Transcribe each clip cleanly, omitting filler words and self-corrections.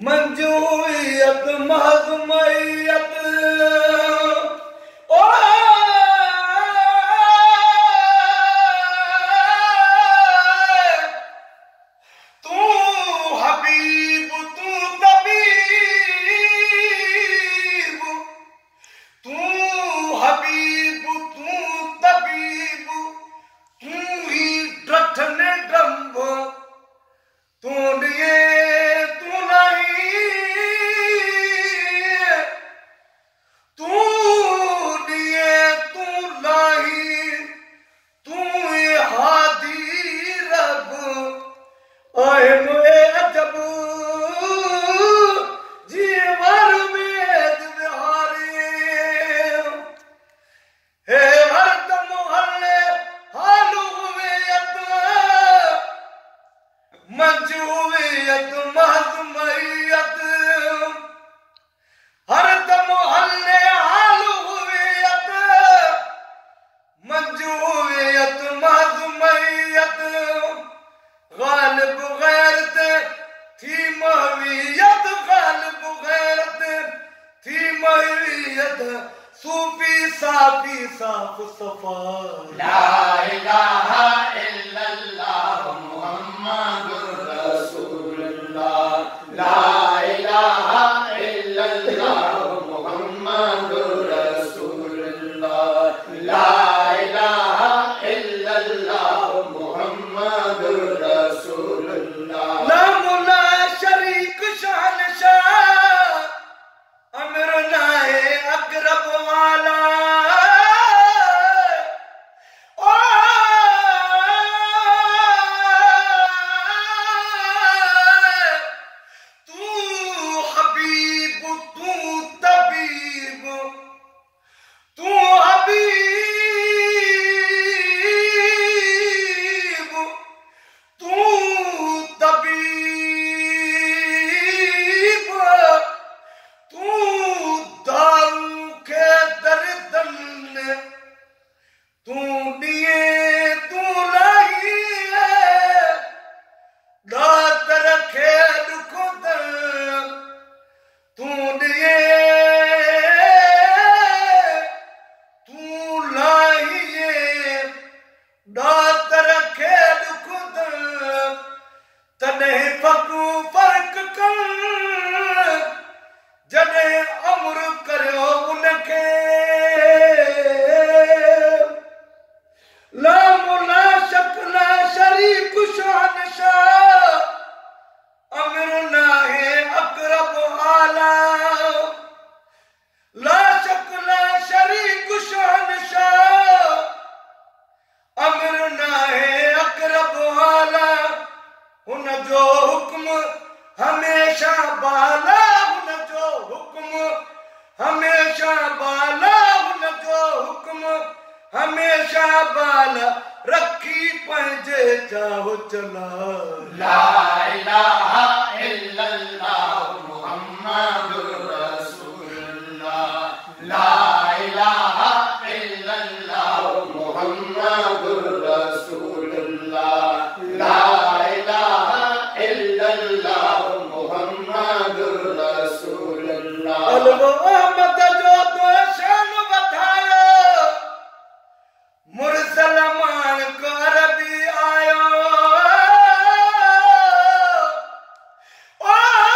मंजूरियत महजमैयत ओ तू हबीब तू तबीब तू हबीब तू तबीब तू ही डठने डंब तू दिए मंजूरियत महजमैयत हर दम हल्ले हालुवियत मंजूरियत महजमैयत गालिब गैरत थी महवियत गालिब गैरत थी महवियत सूफी साफी साफ सफा ला इलाहा इल्लल्लाह मुहम्मदुर रसूलुल्लाह ला इलाहा इल्लल्लाह मुहम्मदुर रसूलुल्लाह ला इलाहा इल्लल्लाह मुहम्मदुर रसूलुल्लाह ला मुला शरीक शान शाह अमर नाए अकरब वाला हमेशा बाला हुन जो हुक्म हमेशा बाला हुन जो हुक्म हमेशा बाला रखी पंहिंजे चाहो चला ला इलाहा इल्लल्लाह मुहम्मदुर रसूलुल्लाह ला इलाहा इल्लल्लाह मुहम्मदुर रसूलुल्लाह ला इलाहा इल्लल्लाह मुहम्मदुर रसूलुल्लाह अहमद जो तो शान वधायो मुरसल मान को अरबी आयो ओ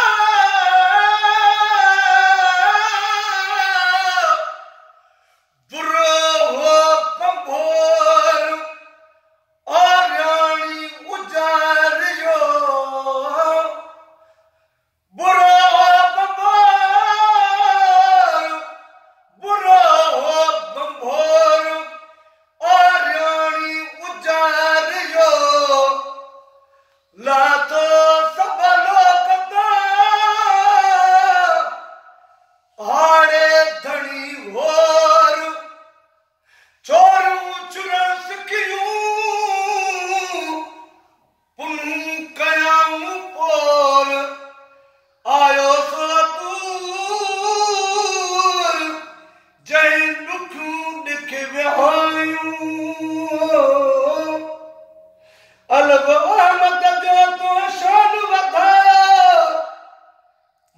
बुरो हो पंभोर और रानी उजारियो बुरो हो पंभोर बुरो हो पंभोर और रानी उजारियो लातो सब लोकता हाड़े धनी होर चोरू चुरण सिखियूं पुनू कयाऊं पोर आयो सतूर जय दुखूं दिख विहायूं अलग अहमद जो तो शान वधायो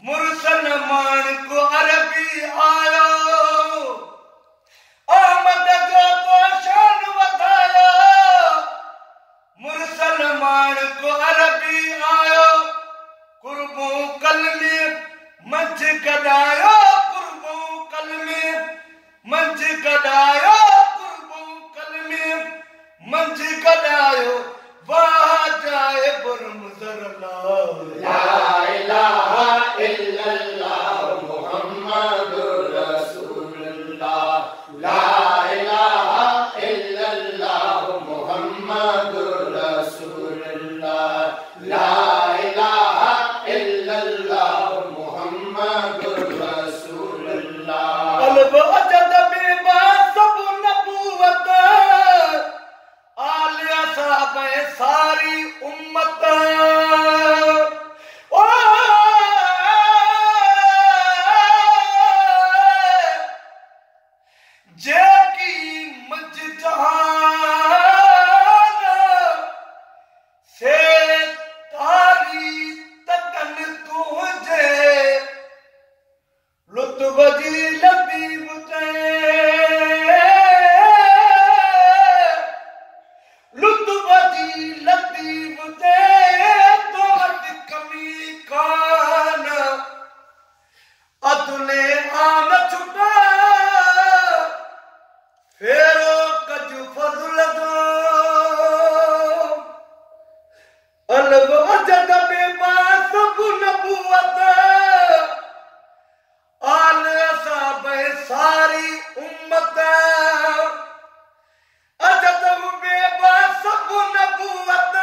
पाण को अरबी आयो कुर्बो कलमे मंझ गॾायो कुर्बो कलमे मंझ गॾायो कुर्बो कलमे मंझ गॾायो वाह जाए बुरमज़र ला इलाहा इल्लल्लाह मुहम्मदुर रसूलुल्लाह ला इलाहा इल्लल्लाह मुहम्मदुर रसूलुल्लाह ला इलाहा इल्लल्लाह मुहम्मदुर रसूलुल्लाह क़ल्ब अजद बेबस नबूवत आलिया साहब सारी उम्मत ओ जेकी मज जहान से तारी तकन तुझे लुत्फ जी लबीब ते लुत्फ जी लबीब ते तो कमी कान अदुले आन छुटा फेरो कज फज़ल दो अलग अजद बेबास नबूवत आल साहब सारी उम्मत अजद बेबास नबूवत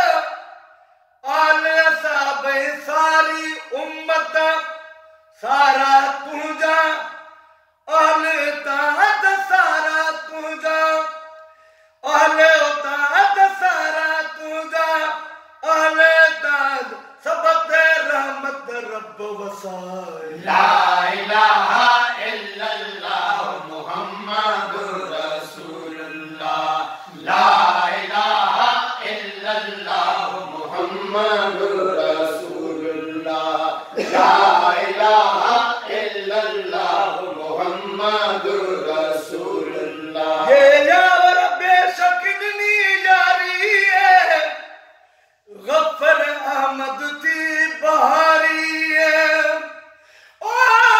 आल साहब सारी उम्मत सारा तुझा अहल ताहत सारा तुझा अहल ताहत सारा तुझा अहल ताहत सबत रहमत रब वसाए ला इलाहा इल्लल्लाह मुहम्मदुर रसूलुल्लाह ला इलाहा इल्लल्लाह मुहम्मदुर रसूलुल्लाह ला इलाहा इल्लल्लाह मुहम्मदुर रसूलुल्लाह ये यार बेशक इतनी यारी है गफ्फर अहमद थी बहारी है ओ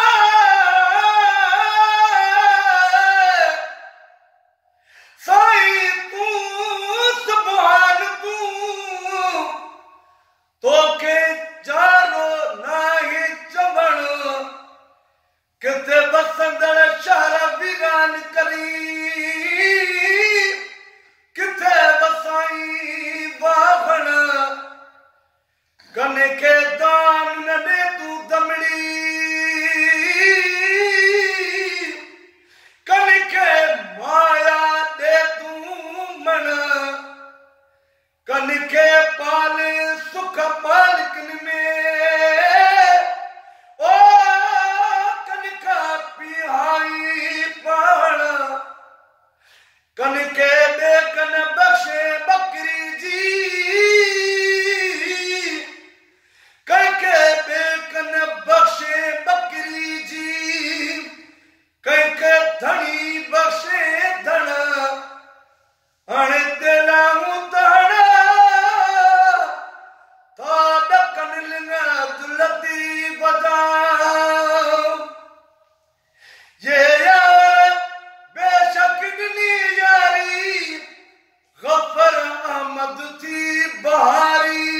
साई तू सुभान तू तो के जानो नाही चवण किथे बसंदड़ शहर वीरान करी किथे बसाई बाभण कने के दान न दे तू दमड़ी कने के माया दे तू मन कने के पाल सुख पालकन में ओ कनिका पिहाई पाण कनके बेकन बख्शे बकरी जी कनके बेकन बख्शे बकरी जी कनके धनी बख्शे धन हणे दिलाऊं तहण था डकन लिंगा दुलती बजा ये यार बेशक इतनी यारी गफ्फर अहमद थी बहारी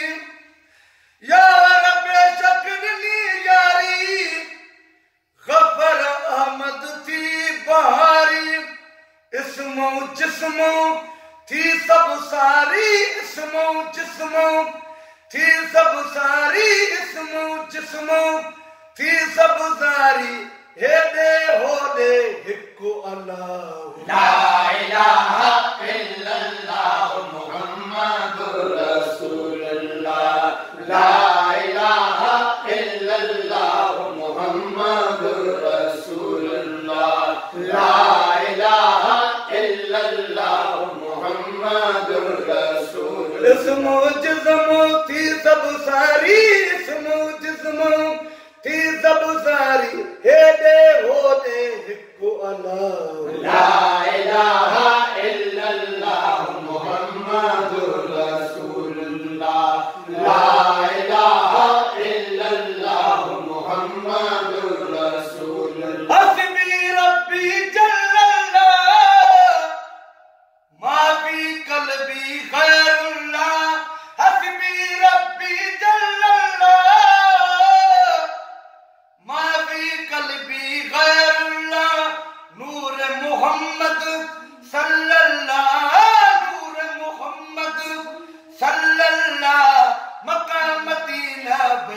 यार बेशक इतनी यारी गफ्फर अहमद थी बहारी इसमो जिस्मो थी सब सारी इसमो जिस्मो थी सब सारी इसमो जिस्मो थी सब सारी हेदे होदे हिकु अल्लाह ला इलाहा इल्लल्लाह मुहम्मदुर रसूलुल्लाह ला इलाहा इल्लल्लाह मुहम्मदुर रसूलुल्लाह ला इलाहा इल्लल्लाह मुहम्मदुर रसूलुल्लाह इसमो जिस्मो थी सब सारी इसमो जिस्मो थी सब सारी हेदे होदे हिकु अल्लाह ला इलाहा इल्लल्लाह मुहम्मदुर रसूलुल्लाह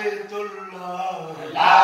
बैतुल्लाह ला